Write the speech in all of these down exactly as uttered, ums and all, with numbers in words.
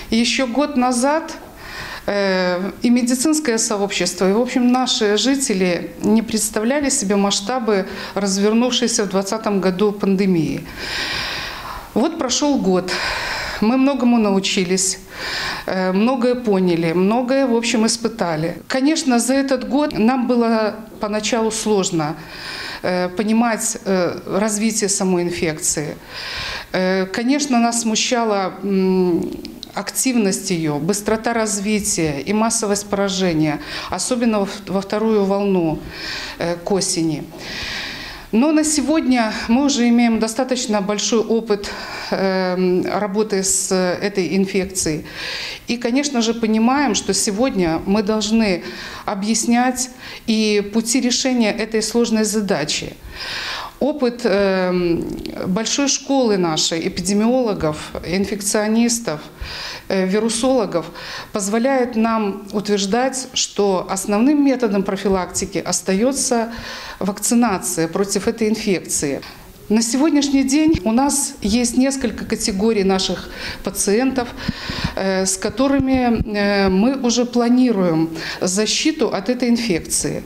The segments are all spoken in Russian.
Еще год назад и медицинское сообщество, и, в общем, наши жители не представляли себе масштабы развернувшейся в двадцатом году пандемии. Вот прошел год, мы многому научились, многое поняли, многое, в общем, испытали. Конечно, за этот год нам было поначалу сложно понимать развитие самой инфекции. Конечно, нас смущало активность ее, быстрота развития и массовость поражения, особенно во вторую волну к осени. Но на сегодня мы уже имеем достаточно большой опыт работы с этой инфекцией. И, конечно же, понимаем, что сегодня мы должны объяснять и пути решения этой сложной задачи. Опыт большой школы нашей, эпидемиологов, инфекционистов, вирусологов позволяет нам утверждать, что основным методом профилактики остается вакцинация против этой инфекции. На сегодняшний день у нас есть несколько категорий наших пациентов, с которыми мы уже планируем защиту от этой инфекции.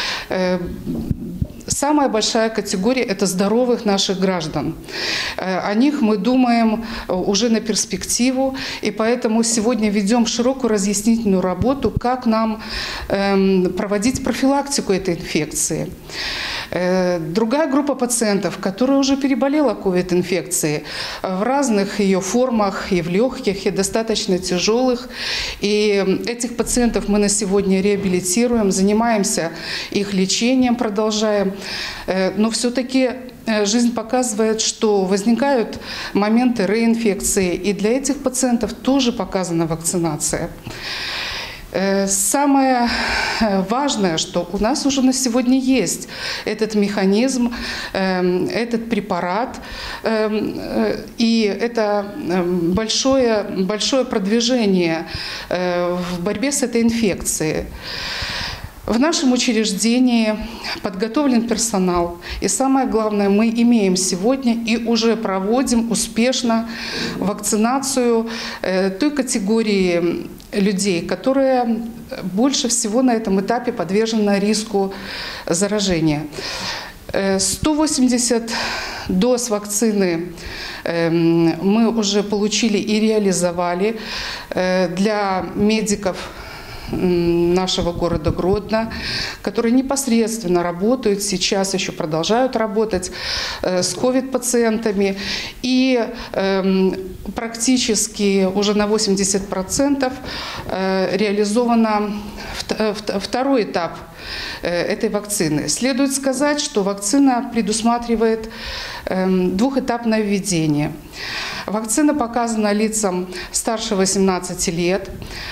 Самая большая категория – это здоровых наших граждан. О них мы думаем уже на перспективу, и поэтому сегодня ведем широкую разъяснительную работу, как нам проводить профилактику этой инфекции. Другая группа пациентов, которая уже переболела ковид-инфекцией в разных ее формах, и в легких, и достаточно тяжелых. И этих пациентов мы на сегодня реабилитируем, занимаемся их лечением, продолжаем. Но все-таки жизнь показывает, что возникают моменты реинфекции, и для этих пациентов тоже показана вакцинация. Самое важное, что у нас уже на сегодня есть этот механизм, этот препарат, и это большое, большое продвижение в борьбе с этой инфекцией. В нашем учреждении подготовлен персонал. И самое главное, мы имеем сегодня и уже проводим успешно вакцинацию той категории людей, которые больше всего на этом этапе подвержены риску заражения. сто восемьдесят доз вакцины мы уже получили и реализовали для медиков нашего города Гродно, которые непосредственно работают, сейчас еще продолжают работать с ковид-пациентами. И э, практически уже на восемьдесят процентов э, реализовано второй этап этой вакцины. Следует сказать, что вакцина предусматривает э, двухэтапное введение. Вакцина показана лицам старше восемнадцати лет.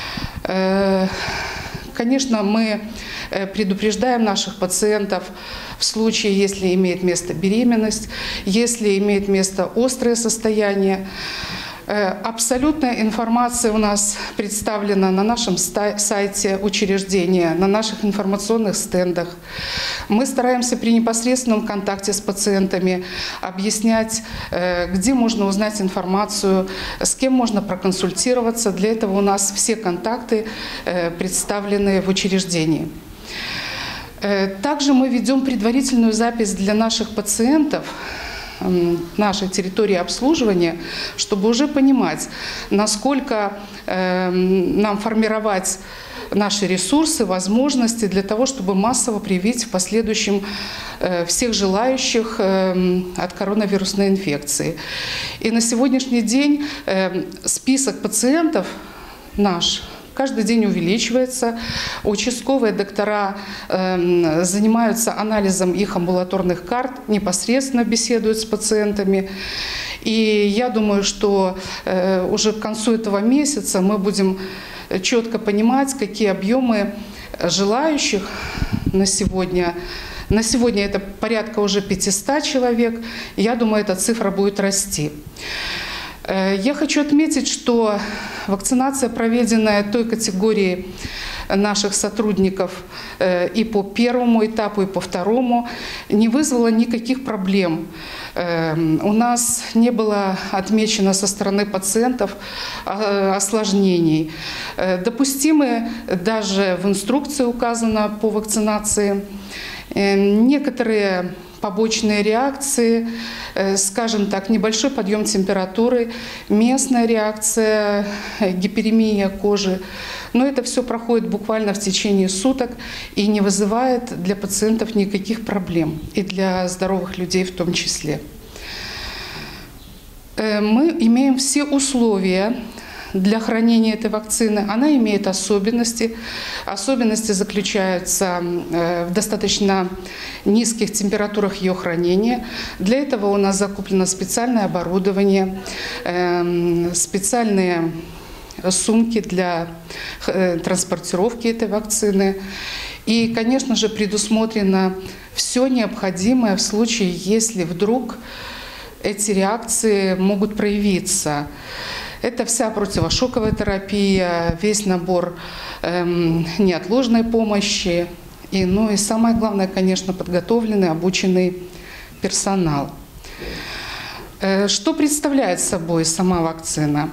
Конечно, мы предупреждаем наших пациентов в случае, если имеет место беременность, если имеет место острое состояние. Абсолютная информация у нас представлена на нашем сайте учреждения, на наших информационных стендах. Мы стараемся при непосредственном контакте с пациентами объяснять, где можно узнать информацию, с кем можно проконсультироваться. Для этого у нас все контакты представлены в учреждении. Также мы ведем предварительную запись для наших пациентов нашей территории обслуживания, чтобы уже понимать, насколько э, нам формировать наши ресурсы, возможности для того, чтобы массово привить в последующем э, всех желающих э, от коронавирусной инфекции. И на сегодняшний день э, список пациентов наш каждый день увеличивается. Участковые доктора э, занимаются анализом их амбулаторных карт, непосредственно беседуют с пациентами. И я думаю, что э, уже к концу этого месяца мы будем четко понимать, какие объемы желающих на сегодня. На сегодня это порядка уже пятисот человек. Я думаю, эта цифра будет расти. Я хочу отметить, что вакцинация, проведенная той категории наших сотрудников и по первому этапу, и по второму не вызвало никаких проблем. У нас не было отмечено со стороны пациентов осложнений. Допустимы, даже в инструкции указано по вакцинации, некоторые побочные реакции, скажем так, небольшой подъем температуры, местная реакция, гиперемия кожи. Но это все проходит буквально в течение суток и не вызывает для пациентов никаких проблем, и для здоровых людей в том числе. Мы имеем все условия для хранения этой вакцины. Она имеет особенности. Особенности заключаются в достаточно низких температурах ее хранения. Для этого у нас закуплено специальное оборудование, специальные сумки для транспортировки этой вакцины. И, конечно же, предусмотрено все необходимое в случае, если вдруг эти реакции могут проявиться. Это вся противошоковая терапия, весь набор эм, неотложной помощи. И, ну и самое главное, конечно, подготовленный, обученный персонал. Э, что представляет собой сама вакцина?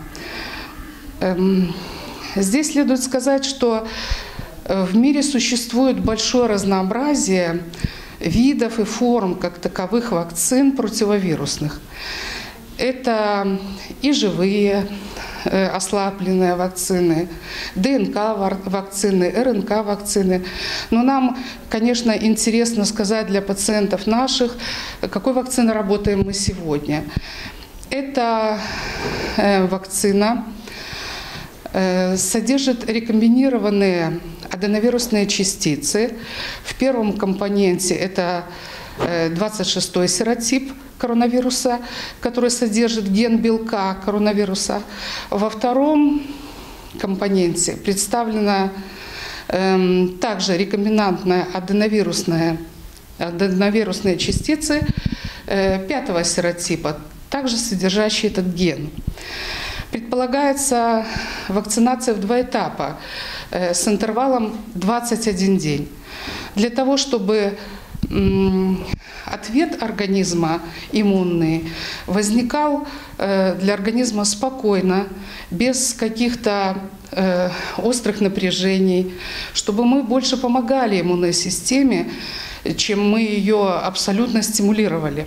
Эм, здесь следует сказать, что в мире существует большое разнообразие видов и форм как таковых вакцин противовирусных. Это и живые э, ослабленные вакцины, ДНК-вакцины, РНК-вакцины. Но нам, конечно, интересно сказать для пациентов наших, какой вакциной работаем мы сегодня. Это э, вакцина э, содержит рекомбинированные аденовирусные частицы. В первом компоненте это двадцать шестой серотип коронавируса, который содержит ген белка коронавируса. Во втором компоненте представлена э, также рекомбинантная аденовирусная, аденовирусные частицы э, пятого серотипа, также содержащие этот ген. Предполагается вакцинация в два этапа э, с интервалом двадцать один день. Для того, чтобы ответ организма иммунный возникал для организма спокойно, без каких-то острых напряжений, чтобы мы больше помогали иммунной системе, чем мы ее абсолютно стимулировали.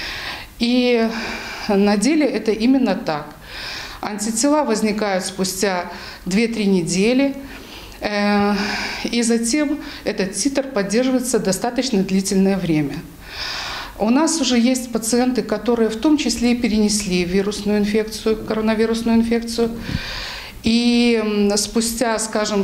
И на деле это именно так. Антитела возникают спустя две-три недели, и затем этот титр поддерживается достаточно длительное время. У нас уже есть пациенты, которые в том числе и перенесли вирусную инфекцию, коронавирусную инфекцию. И спустя, скажем,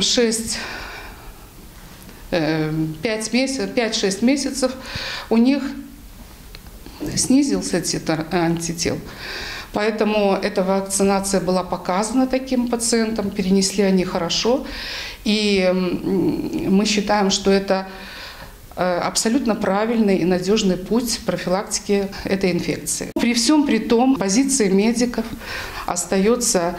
пять-шесть месяцев у них снизился титр антител. Поэтому эта вакцинация была показана таким пациентам, перенесли они хорошо. И мы считаем, что это абсолютно правильный и надежный путь профилактики этой инфекции. При всем при том, позиция медиков остается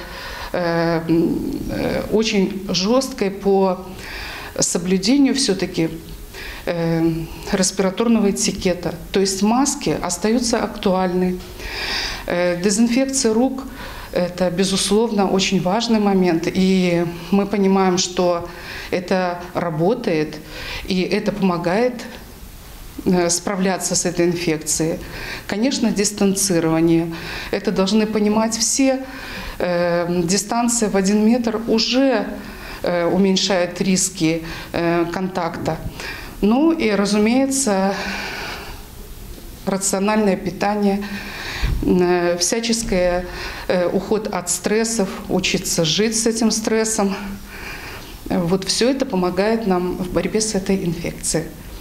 очень жесткой по соблюдению все-таки респираторного этикета. То есть маски остаются актуальны. Дезинфекция рук – это, безусловно, очень важный момент. И мы понимаем, что это работает, и это помогает справляться с этой инфекцией. Конечно, дистанцирование. Это должны понимать все. Дистанция в один метр уже уменьшает риски контакта. Ну и, разумеется, рациональное питание, всяческий уход от стрессов, учиться жить с этим стрессом. Вот все это помогает нам в борьбе с этой инфекцией.